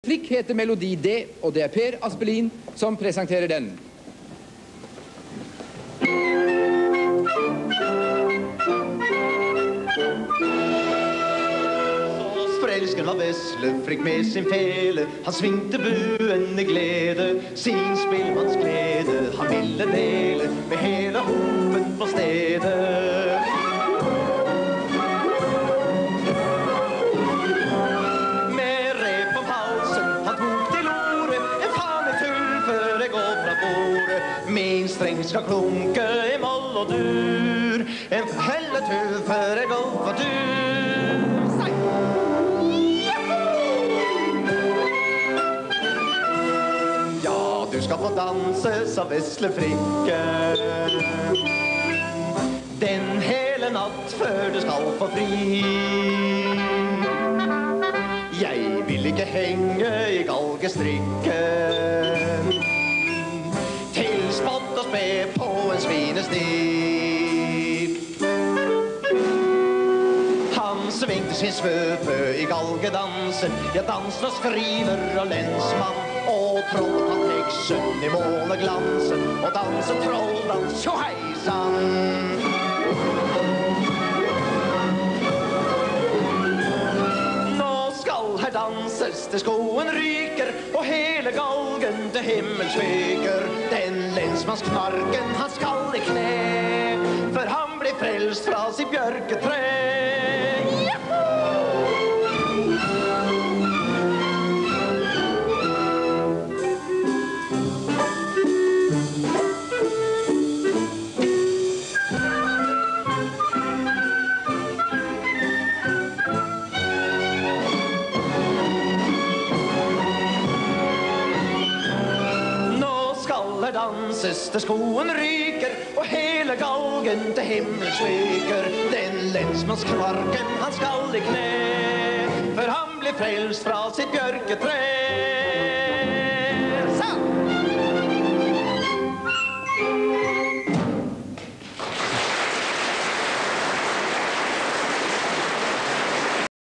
Slik heter melodi D, og det er Per Aspelin som presenterer den. Forelsken var Veslefrikk med sin fele. Han svingte buen i glede, sin spillmannsglede han ville dele med hele hoven på stedet. Med rep om halsen han tok til orde, en faen i tull før jeg går fra bordet. Min streng skal klunke i moll og dur, en helletull før jeg går fra tur. Du skal få danse, sa Veslefrikke, den hele natt før du skal få fri. Jeg vil ikke henge i galgestrikken til spott og spe på en svinesnip. Han svingte sin svøpe i galgedansen, ja, dansen og skriver og lensmann, og troll han heksen i måneglansen, og danse trolldans, tjo heisan. Nå skal her danses til skoen ryker, og hele galgen til himmels fyker. Den lensmannsknarken han skal i kne, for han blir frelst fra sitt bjørketre. Danses til skoen ryker, og hele galgen til himmels fyker. Den lensmannskvarken han skal i kne, for han blir frelst fra sitt bjørketre.